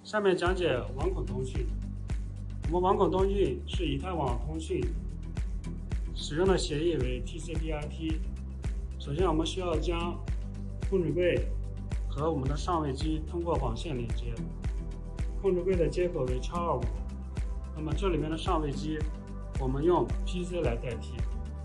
下面讲解网口通讯。我们网口通讯是以太网通讯使用的协议为 TCP/IP。首先，我们需要将控制柜和我们的上位机通过网线连接。控制柜的接口为 X25， 那么这里面的上位机我们用 PC 来代替。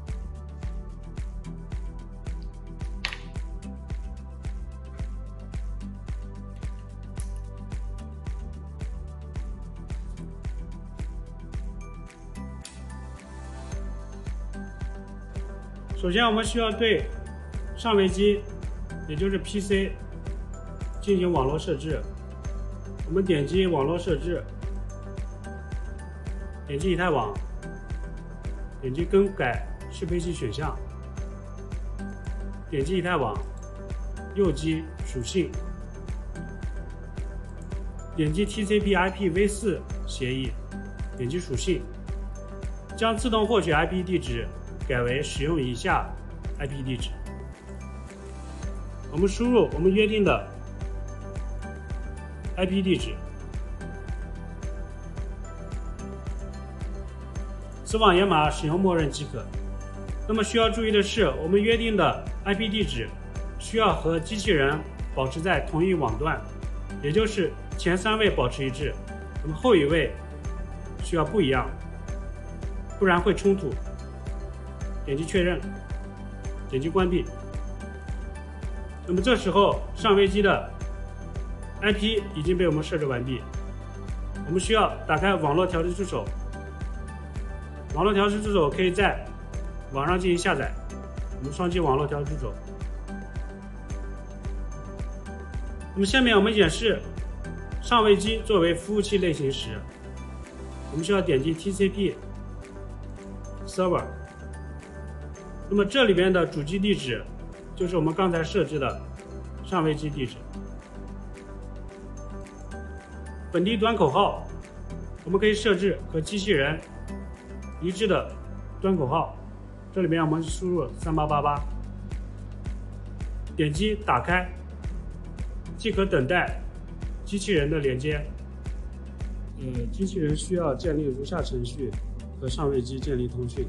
首先，我们需要对上位机，也就是 PC 进行网络设置。我们点击网络设置，点击以太网，点击更改适配器选项，点击以太网，右击属性，点击 TCP/IP v4 协议，点击属性，将自动获取 IP 地址改为使用以下 IP 地址。我们输入我们约定的 IP 地址，此网页码使用默认即可。那么需要注意的是，我们约定的 IP 地址需要和机器人保持在同一网段，也就是前3位保持一致，那么后1位需要不一样，不然会冲突。点击确认，点击关闭。那么这时候上位机的 IP 已经被我们设置完毕，我们需要打开网络调制助手。网络调制助手可以在网上进行下载。我们双击网络调制助手。那么下面我们演示上位机作为服务器类型时，我们需要点击 TCP Server。那么这里边的主机地址就是我们刚才设置的上位机地址。本地端口号，我们可以设置和机器人一致的端口号，这里面我们输入3888，点击打开，即可等待机器人的连接。机器人需要建立如下程序和上位机建立通讯。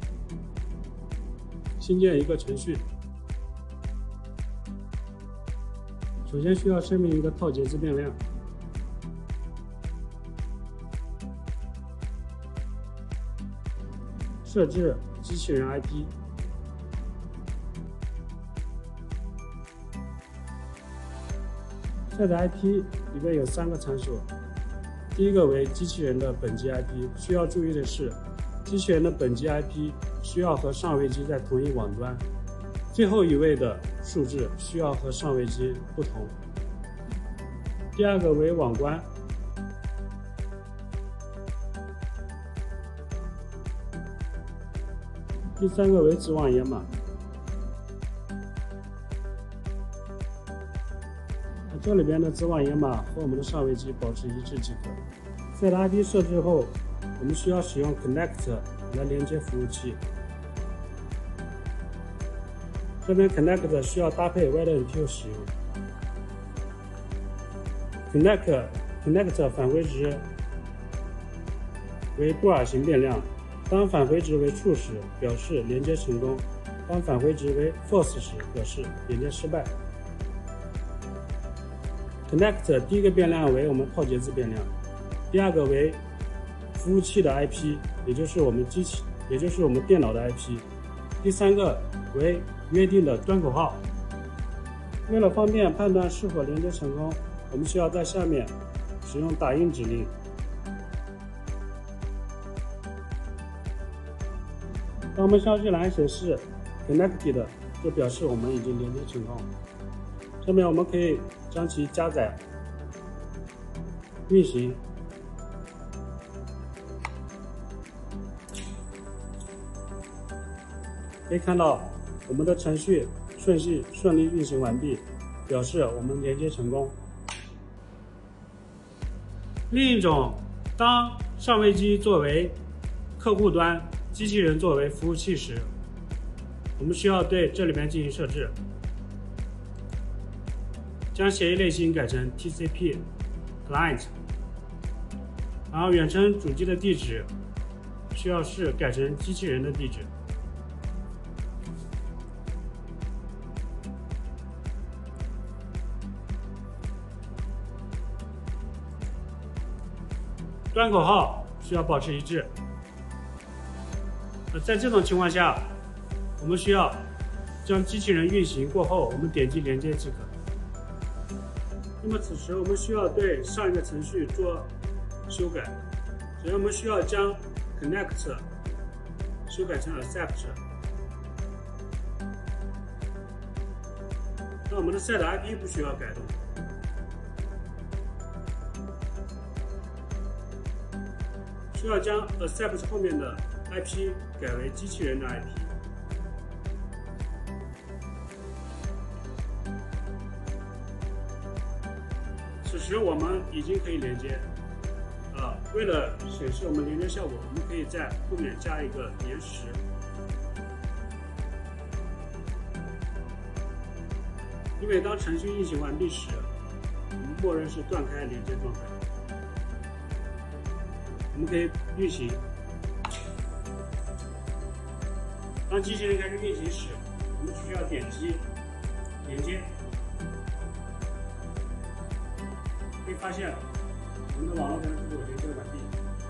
新建一个程序，首先需要声明一个套节自变量。设置机器人 IP， 下载 IP 里面有3个参数，第一个为机器人的本机 IP， 需要注意的是，机器人的本机 IP 需要和上位机在同一网端，最后1位的数字需要和上位机不同。第二个为网关，第3个为子网页码。这里边的子网页码和我们的上位机保持一致即可。在 IP 设置后，我们需要使用 Connect 来连接服务器。这边 Connect 需要搭配 WebMQ 使用。Connect 返回值为布尔型变量，当返回值为 true 时，表示连接成功；当返回值为 false 时，表示连接失败。Connect 第一个变量为我们套节字变量，第2个为服务器的 IP， 也就是我们电脑的 IP， 第3个为约定的端口号。为了方便判断是否连接成功，我们需要在下面使用打印指令。当我们消息栏显示 Connected， 就表示我们已经连接成功。下面我们可以将其加载、运行。可以看到我们的程序顺利运行完毕，表示我们连接成功。另一种，当上位机作为客户端，机器人作为服务器时，我们需要对这里面进行设置。将协议类型改成 TCP， client， 然后远程主机的地址需要是改成机器人的地址。端口号需要保持一致。在这种情况下，我们需要将机器人运行过后，我们点击连接即可。那么此时我们需要对上一个程序做修改，首先我们需要将 connect 修改成 accept。那我们的 set IP 不需要改动。需要将 accept 后面的 IP 改为机器人的 IP。此时我们已经可以连接。为了显示我们连接效果，我们可以在后面加一个延时。因为当程序运行完毕时，我们默认是断开连接状态。我们可以运行。当机器人开始运行时，我们只需要点击连接，可以发现我们的网络端是连接完毕。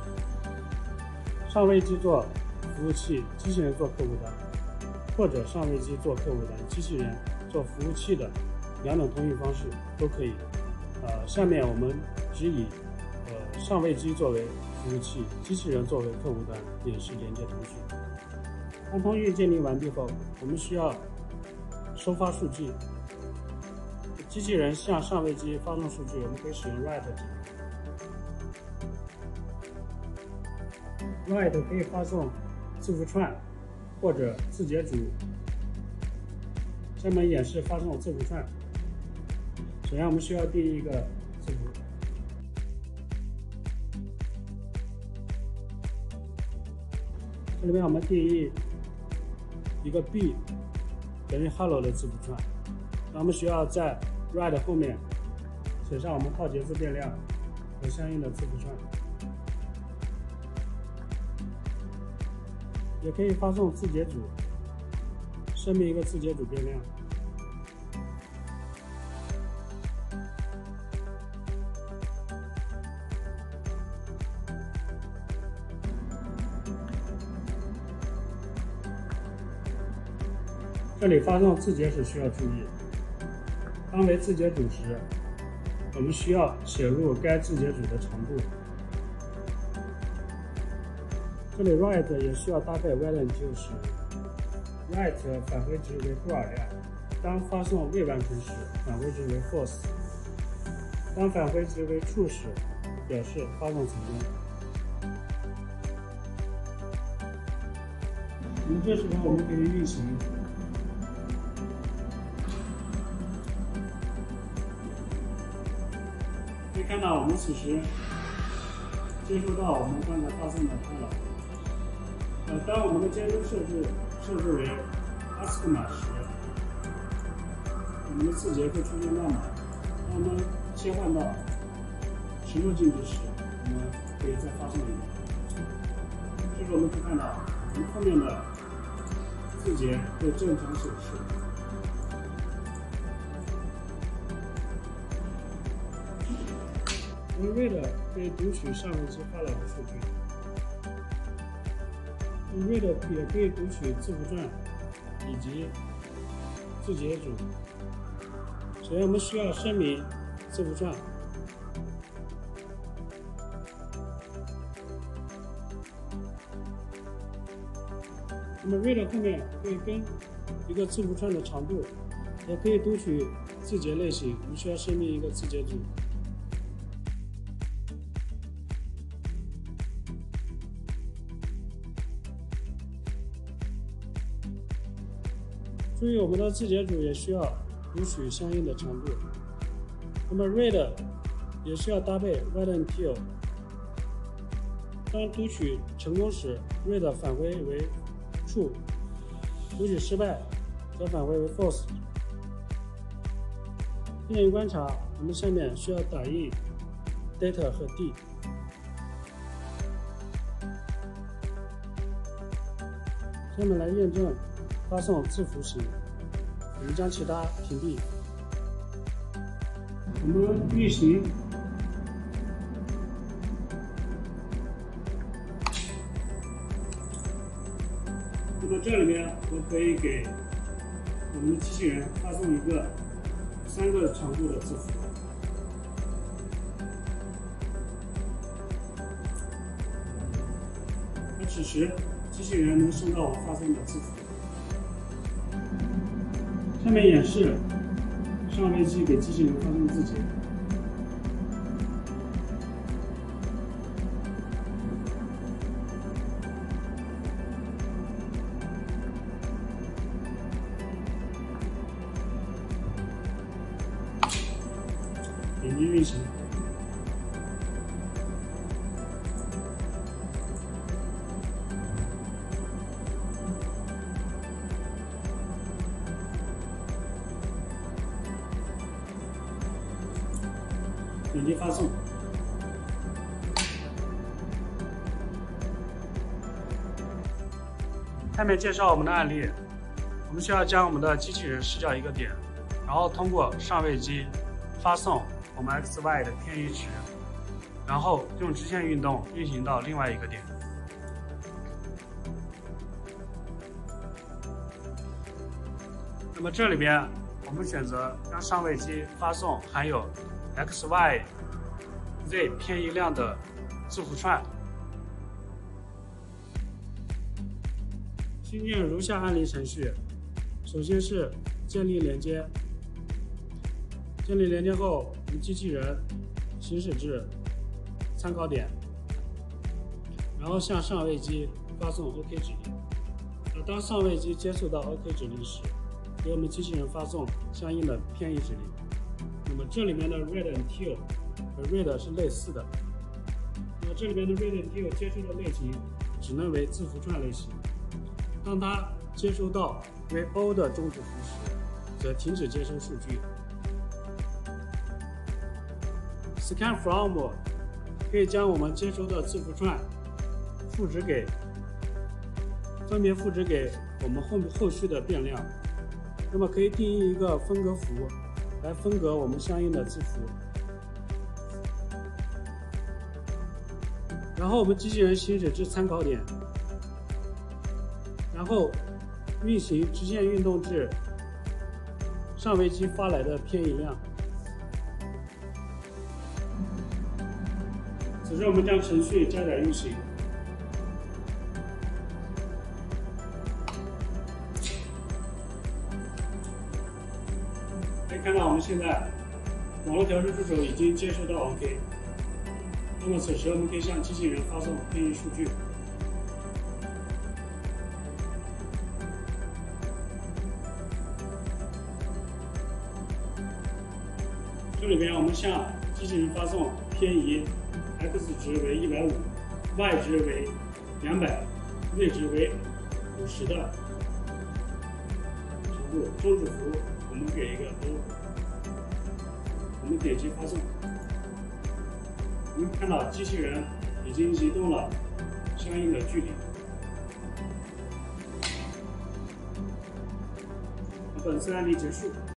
上位机做服务器，机器人做客户端，或者上位机做客户端，机器人做服务器的两种通讯方式都可以。下面我们只以上位机作为服务器，机器人作为客户端演示连接通讯。当通讯建立完毕后，我们需要收发数据。机器人向上位机发送数据，我们可以使用 write 技能。write 可以发送字符串或者字节组。下面演示发送字符串。首先我们需要定义一个字符。这里面我们定义一个 b 等于 hello 的字符串，那我们需要在 write 后面写上我们套节字变量和相应的字符串，也可以发送字节组，声明一个字节组变量。这里发送字节时需要注意，当为字节组时，我们需要写入该字节组的长度。这里 write 也需要搭配 while 时 ，write 返回值为布尔量，当发送未完成时，返回值为 false， 当返回值为 true 时，表示发送成功。那么这时候我们可以运行。可以看到，我们此时接收到我们刚才发送的干扰。当我们的接收设置为 ASCII 时，我们的字节会出现乱码。当我们切换到16进制时，我们可以再发送一遍。这时我们可以看到，我们后面的字节会正常显示。我们 read 可以读取上位机发来的数据 ，read 也可以读取字符串以及字节组。首先，我们需要声明字符串。那么 read 后面可以跟一个字符串的长度，也可以读取字节类型。我们需要声明一个字节组。注意，我们的字节组也需要读取相应的长度。那么 read 也需要搭配 write until。当读取成功时 ，read 返回为 true； 读取失败则返回为 false。进行观察，我们下面需要打印 data 和 D。下面来验证发送字符型，我们将其他屏蔽。我们运行。那么这里面我可以给我们的机器人发送一个3个长度的字符。而此时机器人能收到我发送的字符。下面演示上位机给机器人发送字节。点击运行。点击发送。下面介绍我们的案例，我们需要将我们的机器人视角一个点，然后通过上位机发送我们 XY 的偏移值，然后用直线运动运行到另外一个点。那么这里边我们选择让上位机发送含有 XY Z 偏移量的字符串。新建如下案例程序：首先是建立连接，建立连接后，我们机器人行驶至参考点，然后向上位机发送 OK 指令。当上位机接受到 OK 指令时，给我们机器人发送相应的偏移指令。那么这里面的 read until 和 read 是类似的。那么这里面的 read until 接收的类型只能为字符串类型。当它接收到为 O 的终止符时，则停止接收数据。Scan from 可以将我们接收的字符串分别复制给我们后续的变量。那么可以定义一个分隔符来分隔我们相应的字符。然后我们机器人行驶至参考点，然后运行直线运动至上位机发来的偏移量。此时我们将程序加载运行。可以看到我们现在网络调试助手已经接收到 OK。那么此时我们可以向机器人发送偏移数据。这里边我们向机器人发送偏移 x 值为150，y 值为200，z 值为50的程度。终止符我们给一个 O， 我们点击发送。我们看到机器人已经移动了相应的距离。本次案例结束。